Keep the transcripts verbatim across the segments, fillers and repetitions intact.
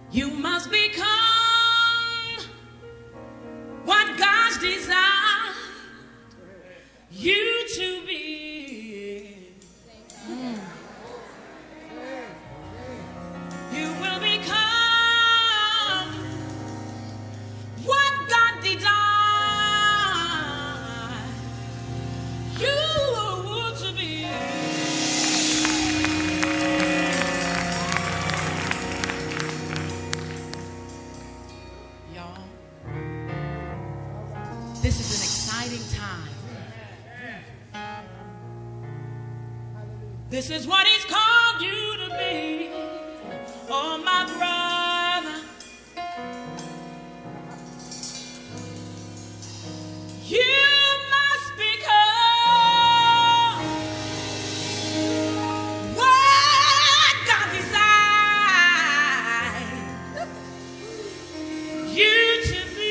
You must become what God's designed you to be. Mm. You will become what God designed you to be. Y'all, this is an exciting time. This is what He's called you to be. Oh, my brother, you must become what God designed you to be.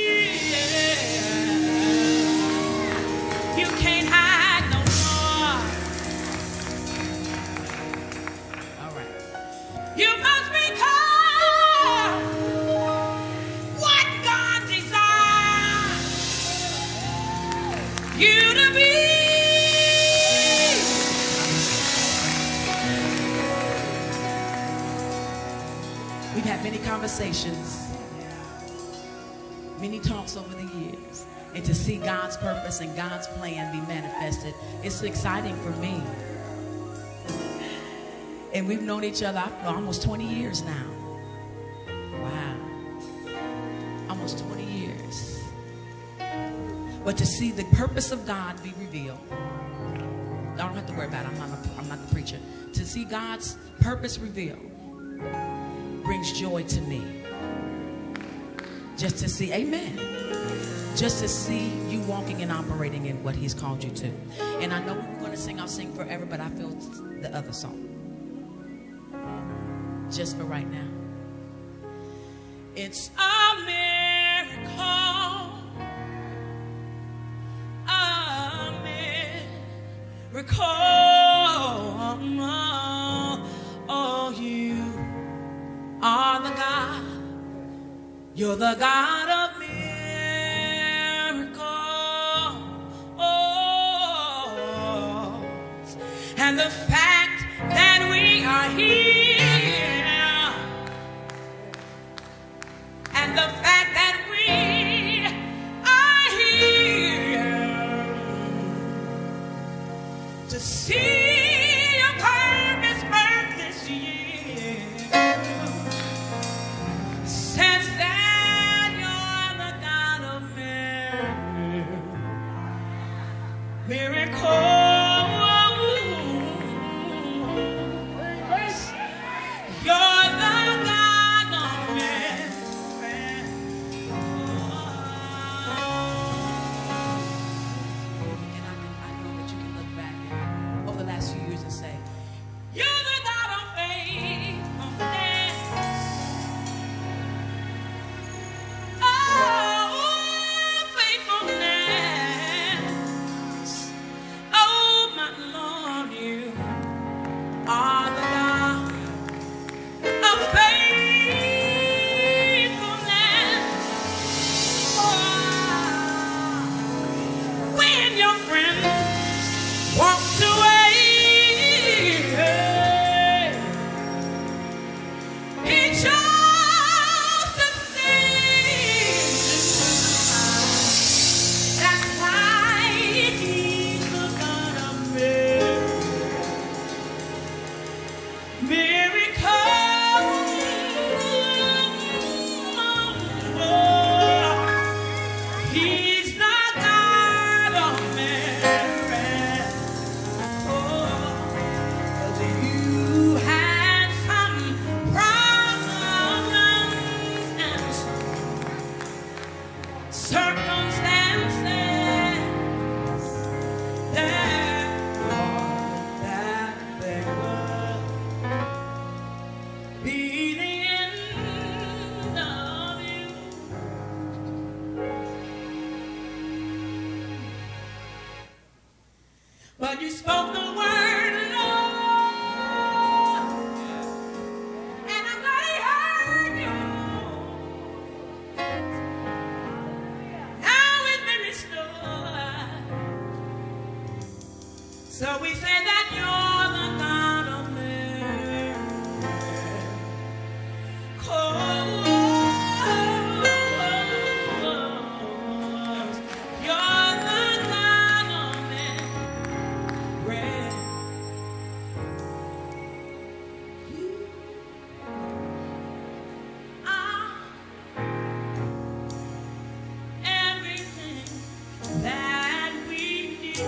You can't hide no more. All right. You must become what God designed you to be. We've had many conversations, many talks over the years, and to see God's purpose and God's plan be manifested, it's exciting for me. And we've known each other for almost twenty years now. Wow. Almost twenty years. But to see the purpose of God be revealed, I don't have to worry about it. I'm not, a, I'm not the preacher. To see God's purpose revealed brings joy to me. Just to see, amen. Just to see you walking and operating in what He's called you to. And I know we were going to sing, I'll sing forever, but I feel the other song. Just for right now. It's a miracle. A miracle. Oh, you are the God. You're the God of miracles. Oh, and the fact that we are here. The fact that we are here to see your purpose birth this year says that you're the God of miracles. You're the God of miracles. But you spoke the word, Lord, and I'm glad He heard you. So we say that you're the God of miracles. You're the God of miracles. You are everything that we need.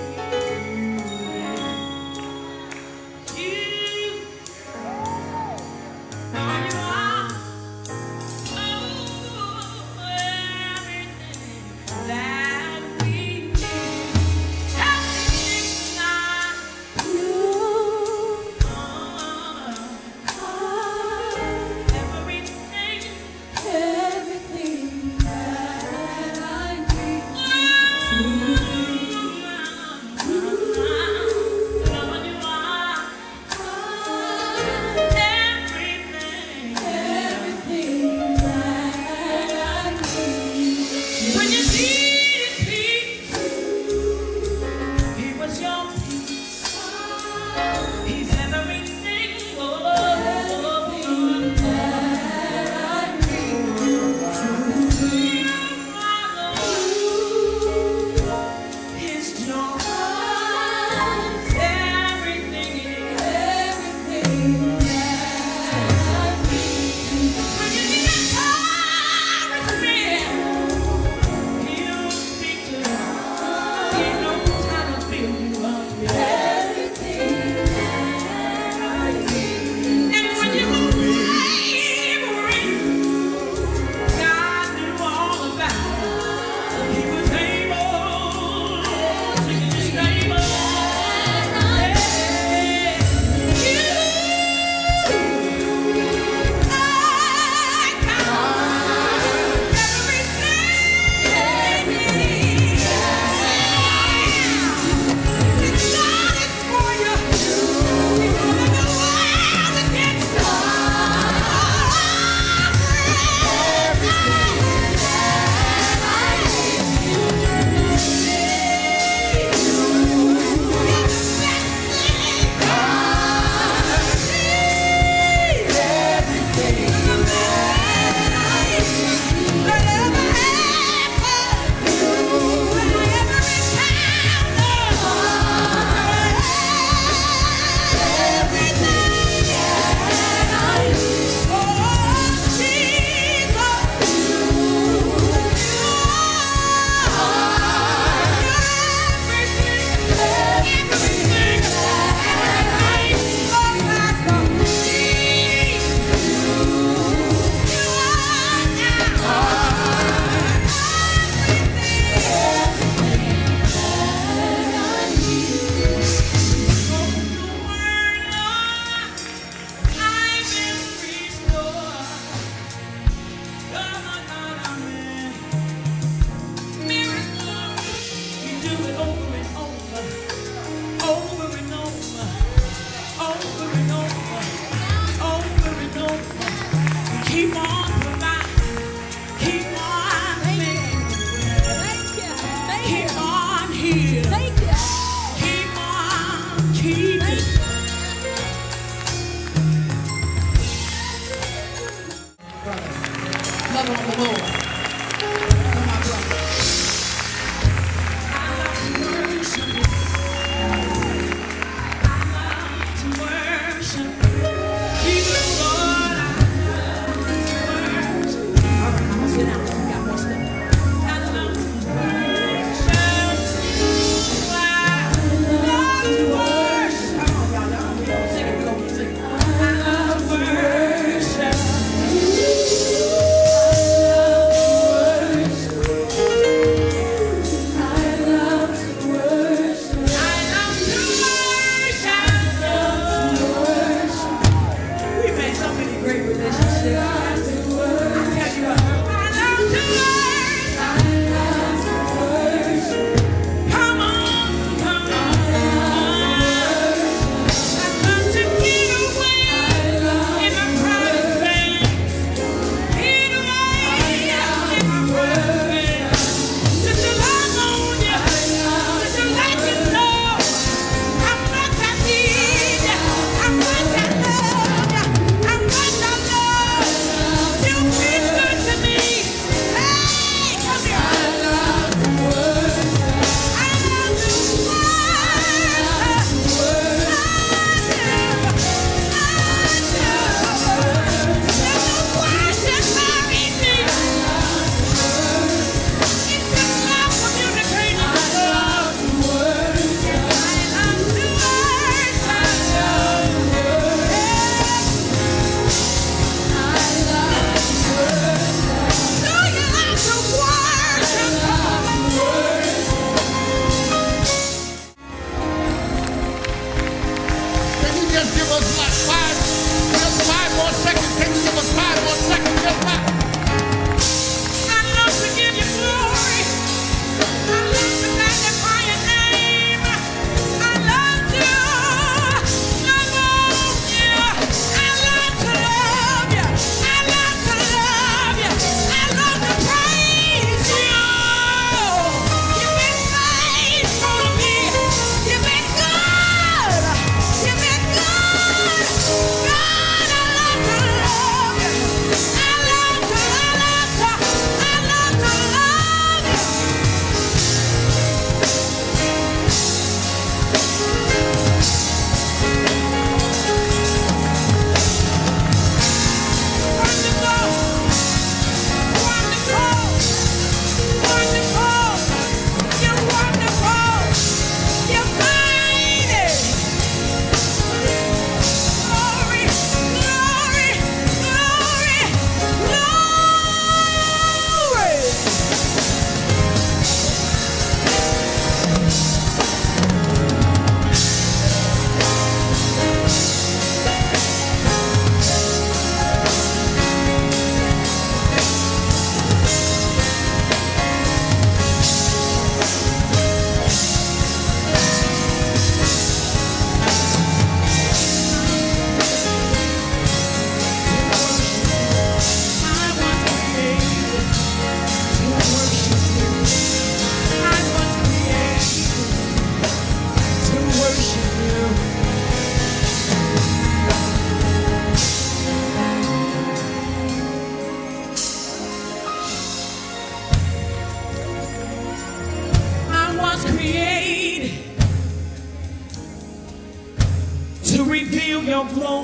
glory.